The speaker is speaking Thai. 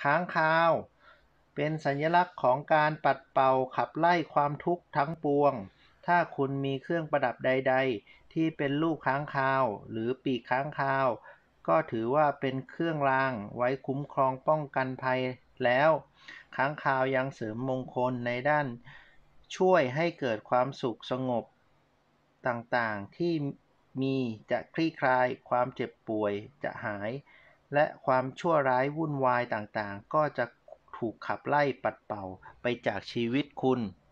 ค้างคาวเป็นสัญลักษณ์ของการปัดเป่าขับไล่ความทุกข์ทั้งปวงถ้าคุณมีเครื่องประดับใดๆที่เป็นรูปค้างคาวหรือปีกค้างคาวก็ถือว่าเป็นเครื่องรางไว้คุ้มครองป้องกันภัยแล้วค้างคาวยังเสริมมงคลในด้านช่วยให้เกิดความสุขสงบต่างๆที่มีจะคลี่คลายความเจ็บป่วยจะหายและความชั่วร้ายวุ่นวายต่างๆก็จะถูกขับไล่ปัดเป่าไปจากชีวิตคุณ